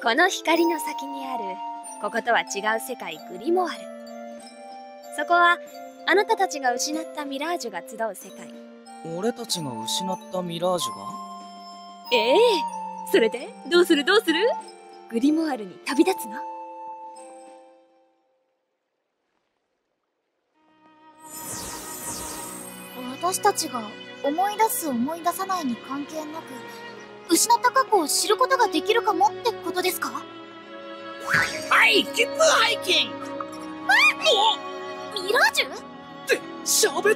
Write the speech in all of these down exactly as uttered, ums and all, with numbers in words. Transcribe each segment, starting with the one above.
この光の先にあるこことは違う世界グリモワル。そこはあなたたちが失ったミラージュが集う世界。 俺たちが失ったミラージュが？ ええ、それでどうするどうする？グリモワルに旅立つの？ 私たちが思い出す思い出さないに関係なく失った過去を知ることができるかもってことですか？ はい、キップハイキング。 ミラージュ？ って喋った。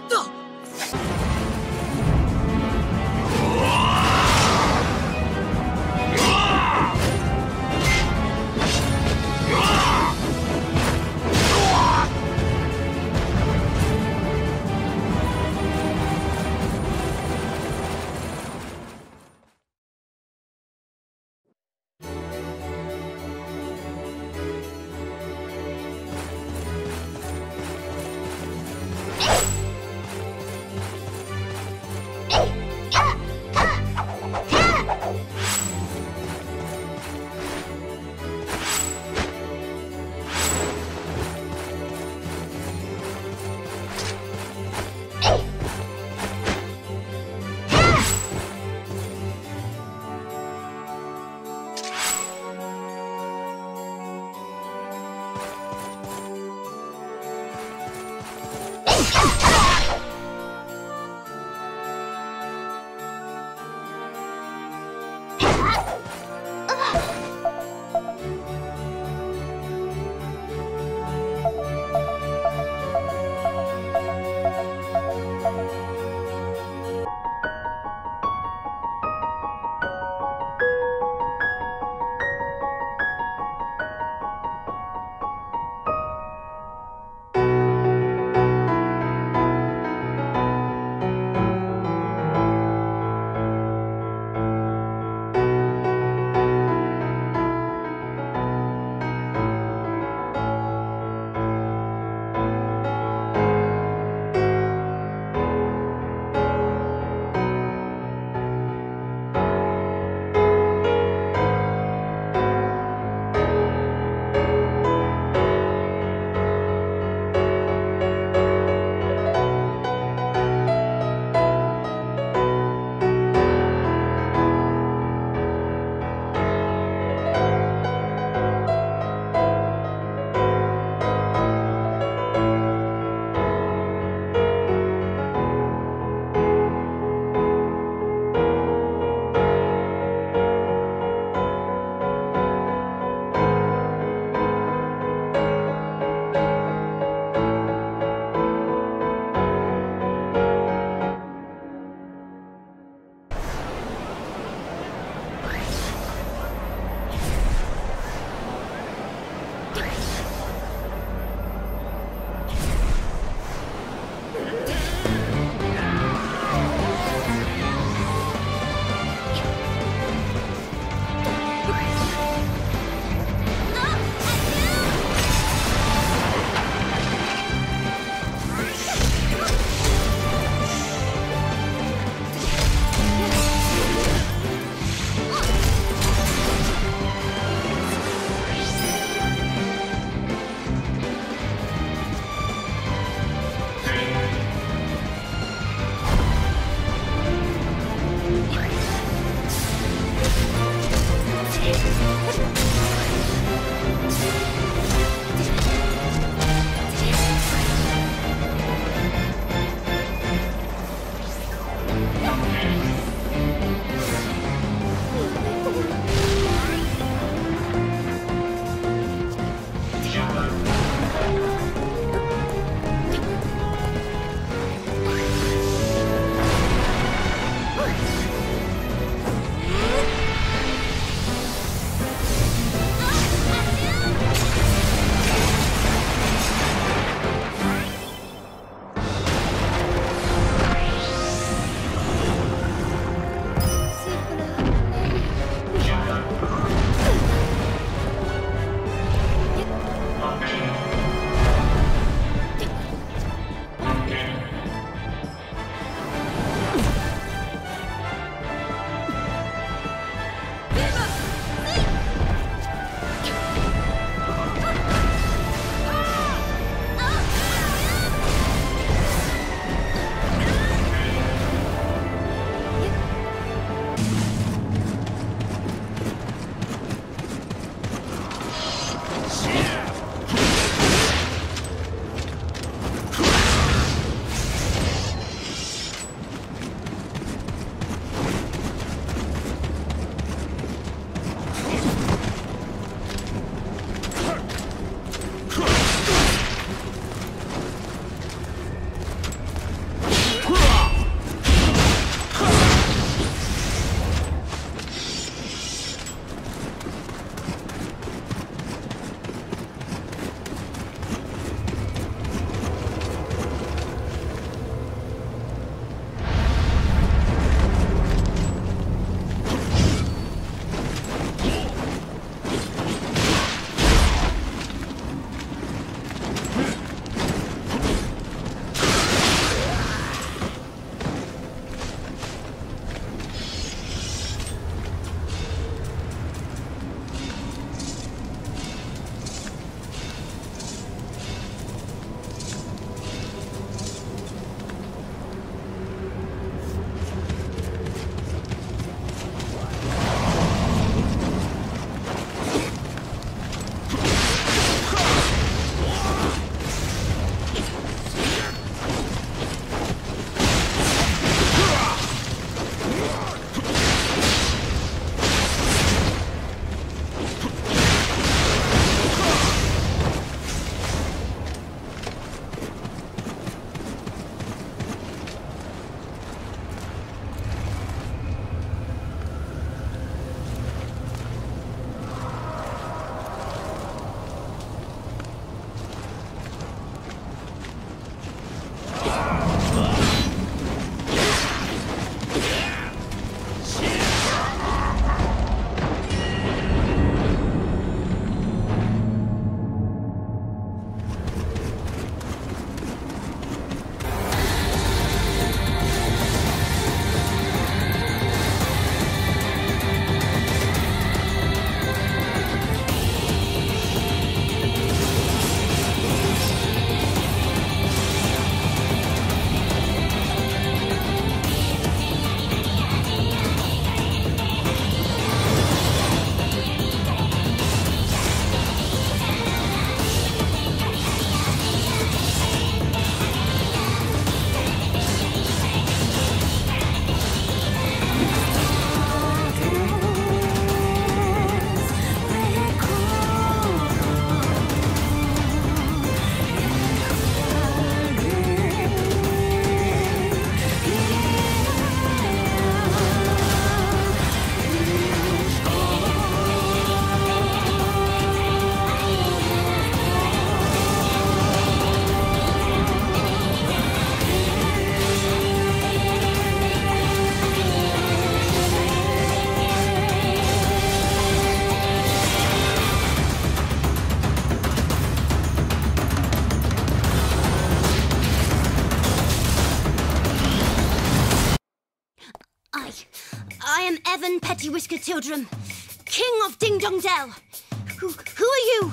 Evan Pettywhisker Children, King of Ding Dong Dell. Who, who are you?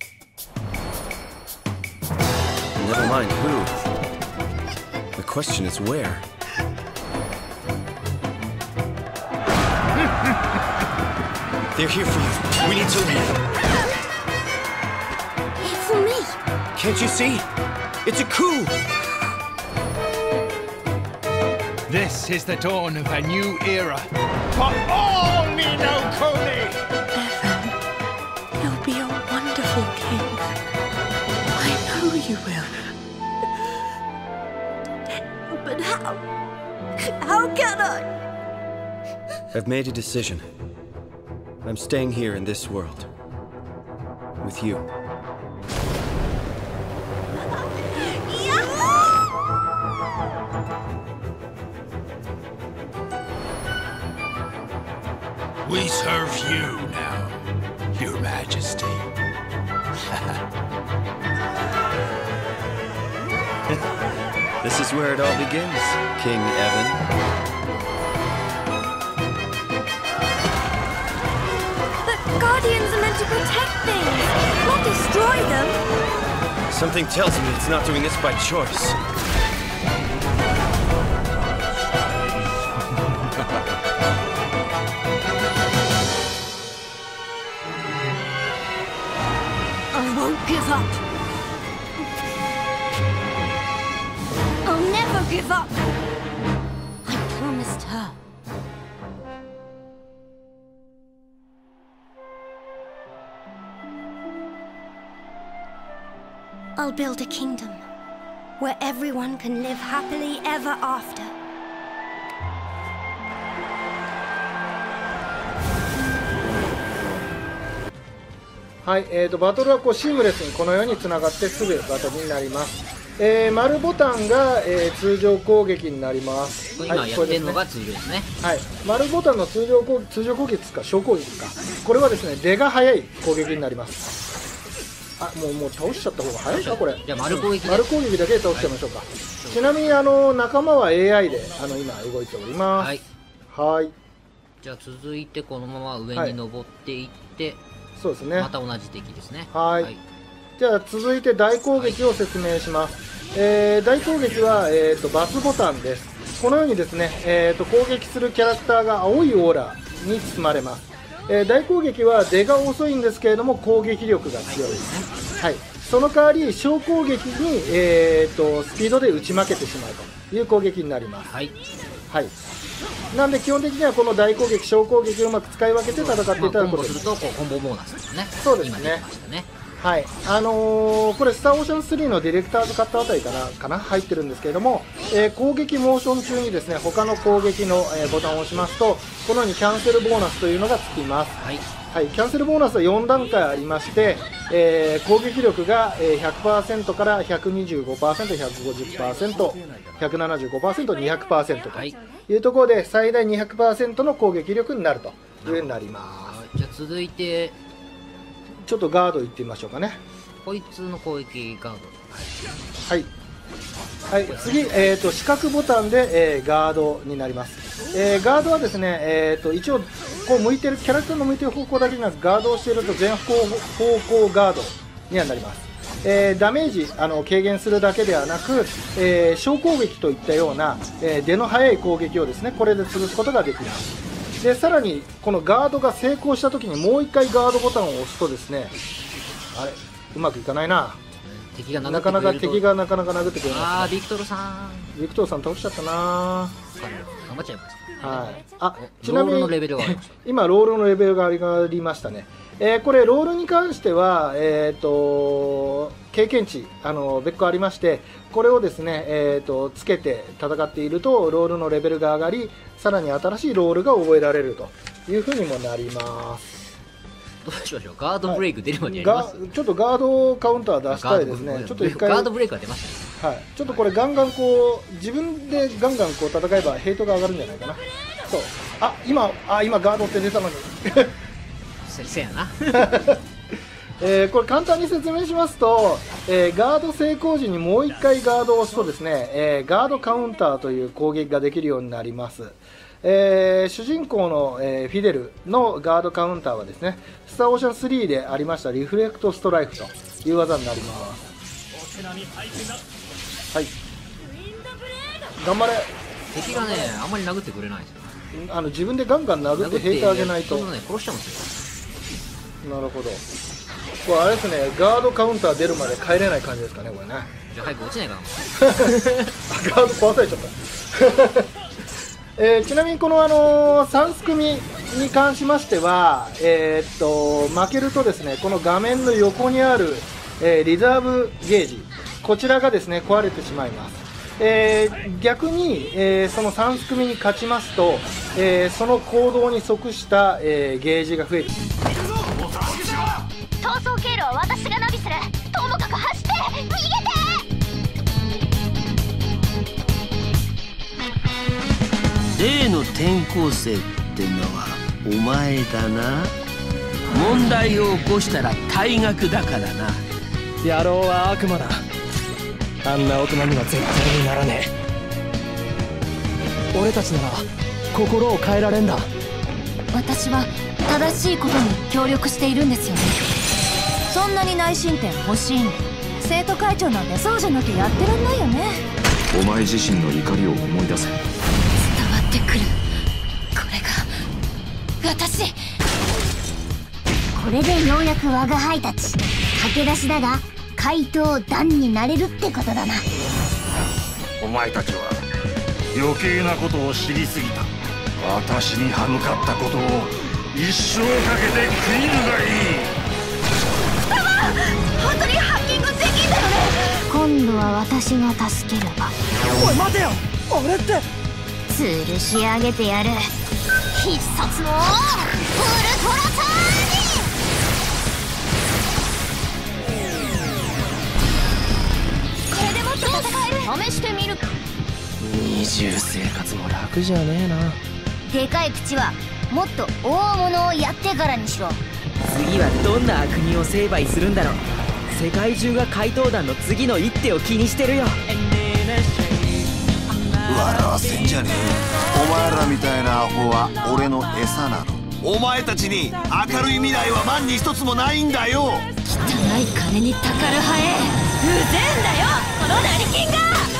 Never mind who. The question is where. They're here for you. We need to leave. Here for me? Can't you see? It's a coup! This is the dawn of a new era. For all Ni no Kuni! Evan, you'll be a wonderful king. I know you will. But how? How can I? I've made a decision. I'm staying here in this world. With you. We serve you now, Your Majesty. This is where it all begins, King Evan. But Guardians are meant to protect things, not destroy them. Something tells me it's not doing this by choice. I won't give up. I'll never give up. I promised her. I'll build a kingdom where everyone can live happily ever after. はい、えーと、バトルはこうシームレスにこのようにつながってすぐバトルになります。えー、丸ボタンが、えー、通常攻撃になります。 今やってるのが通常ですね。 はい、丸ボタンの通常攻通常攻撃ですか、小攻撃ですか。これはですね、出が早い攻撃になります。あ、もうもう倒しちゃった方が早いかこれ。 じゃあ丸攻撃、 丸攻撃だけで倒しちゃいましょうか。はい、ちなみにあの仲間は エーアイ であの今動いております。はい。はい。 じゃあ続いてこのまま上に登っていって、はい、 そうですね。 また同じ敵ですね。 はい。はい、じゃあ続いて大攻撃を説明します。はい、えー、大攻撃は、えー、とバツボタンです。このようにですね、えー、と攻撃するキャラクターが青いオーラに包まれます。えー、大攻撃は出が遅いんですけれども攻撃力が強いです。はい。その代わり小攻撃に、えー、とスピードで打ち負けてしまうという攻撃になります。はい。はい。なんで基本的にはこの大攻撃小攻撃をうまく使い分けて戦っていただくことです。 するとこうコンボボーナスですね。 そうですね。はい、あのー、これ、スター・オーシャンスリーのディレクターズカットあたりかな、かな入ってるんですけれども、えー、攻撃モーション中にですね、他の攻撃の、えー、ボタンを押しますと、このようにキャンセルボーナスというのがつきます。はい、はい、キャンセルボーナスはよん段階ありまして、えー、攻撃力が ひゃくパーセント から ひゃくにじゅうごパーセント、ひゃくごじゅっパーセント、ひゃくななじゅうごパーセント、にひゃくパーセント というところで、最大 にひゃくパーセント の攻撃力になるというようになります。 じゃあ続いて、 ちょっとガードいってみましょうかね。 こいつの攻撃ガード。 はい。はい、次、えーと、四角ボタンで、えー、ガードになります。えー、ガードはですね、えーと、一応、こう向いてる、キャラクターの向いてる方向だけじゃなく、ガードをしていると全方方向ガードにはなります。えー、ダメージあの軽減するだけではなく、えー、小攻撃といったような、えー、出の速い攻撃をですね、これで潰すことができます。で、さらに、このガードが成功したときにもう一回ガードボタンを押すとですね、あれうまくいかないな。 敵がなかなか敵がなかなか殴ってくれます、ね。 ああ、ビクトルさん。 ビクトルさん倒しちゃったな。 頑張っちゃいました。 はい。あ、ちなみにロールのレベルがありました。 今ロールのレベルがありましたね。えー、これロールに関してはえっ、ー、と経験値あの別個ありまして、これをですねえっ、ー、とつけて戦っているとロールのレベルが上がり、さらに新しいロールが覚えられるというふうにもなります。 どうしましょう、ガードブレイク出るまでやります、 はい、ちょっとガードカウンター出したいですね。ちょっと一回ガードブレイクが出ましたね。 はい、ちょっとこれガンガンこう自分でガンガンこう戦えばヘイトが上がるんじゃないかな。そう、あ、今あ今ガードって出たのにせ, せやなえー、これ簡単に説明しますと、えー、ガード成功時にもういっかいガードを押すとですね、えー、ガードカウンターという攻撃ができるようになります。 えー、主人公の、えー、フィデルのガードカウンターはですね、スターオーシャンスリーでありましたリフレクトストライフという技になります。はい、頑張れ。 敵がねあんまり殴ってくれないんですよ。 あの自分でガンガン殴って兵隊あげないと、 ね、殺しちゃうんですよ。 なるほど。これあれですね、ガードカウンター出るまで帰れない感じですかね、これね。 じゃあ早く落ちないかな。 ガード壊されちゃった。えー、ちなみにこの、あのー、さん組に関しましては、えー、っと負けるとですね、この画面の横にある、えー、リザーブゲージ、こちらがですね壊れてしまいます。えー、逆に、えー、そのさん組に勝ちますと、えー、その行動に即した、えー、ゲージが増えて、 逃走経路は私がナビする。ともかく走って逃げて。 例の転校生ってのはお前だな。問題を起こしたら退学だからな。 野郎は悪魔だ。あんな大人には絶対にならねえ。俺たちなら心を変えられんだ。 私は正しいことに協力しているんですよね。そんなに内申点欲しいの？生徒会長なんてそうじゃなきゃやってらんないよね。 お前自身の怒りを思い出せ。 伝わってくる。これが私。これでようやく我が輩たち駆け出しだが怪盗団になれるってことだな。 お前たちは余計なことを知りすぎた。私に歯向かったことを一生かけて悔いるがいい。 本当にハッキングできんだよね。今度は私が助けるわ。 おい待てよ、俺って吊るし上げてやる。必殺のウルトラターニ！これでもっと戦える。試してみる。 二重生活も楽じゃねえな。 でかい口はもっと大物をやってからにしろ。 次はどんな悪人を成敗するんだろう。世界中が怪盗団の次の一手を気にしてるよ。 笑わせんじゃねえ。お前らみたいなアホは俺の餌なの。お前たちに明るい未来は万に一つもないんだよ。 汚い金にたかるハエ。うぜえんだよこの成金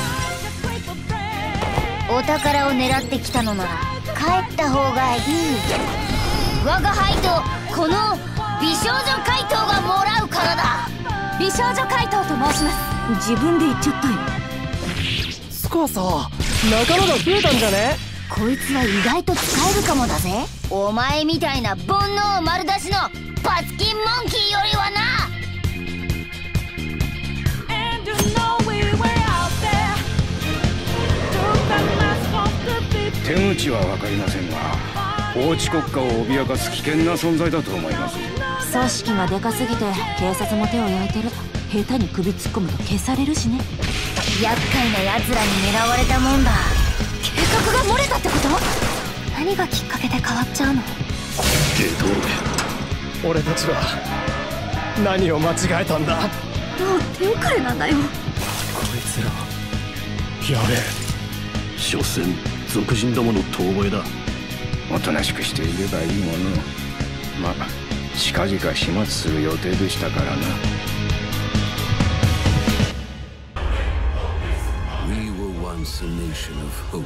が。お宝を狙ってきたのなら帰った方がいい。我が輩とこの美少女怪盗がもらうからだ。美少女怪盗と申します。自分で言っちゃったよ。 スコアさ、仲間が増えたんじゃね？ こいつは意外と使えるかもだぜ。お前みたいな煩悩丸出しのパツキンモンキーよりはな。 手口は分かりませんが法治国家を脅かす危険な存在だと思います。 組織がでかすぎて警察も手を焼いてる。下手に首突っ込むと消されるしね。厄介な奴らに狙われたもんだ。計画が漏れたってこと？何がきっかけで変わっちゃうの？ ゲトル、俺たちは何を間違えたんだ。 もう手遅れなんだよ。 こいつらやべえ。 所詮俗人どもの遠吠えだ。おとなしくしていればいいもの。まあ近々始末する予定でしたからな。 We were once a nation of hope,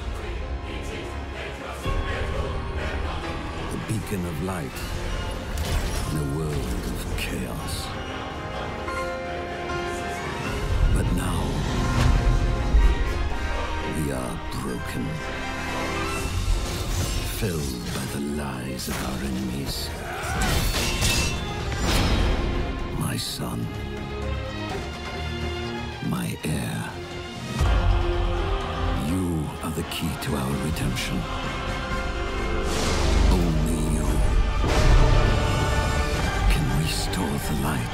a beacon of light in a world of chaos. But now we are broken, filled by the lies of our enemies. My son, my heir, you are the key to our redemption. Only you can restore the light.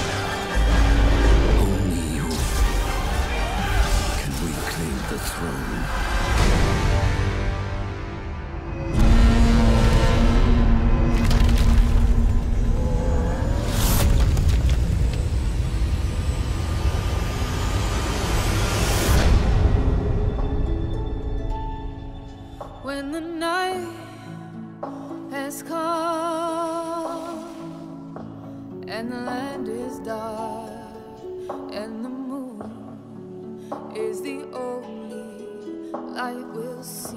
Only you can reclaim the throne. When the night and the land is dark, and the moon is the only light we'll see.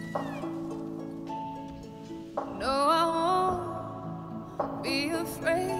No, I won't be afraid.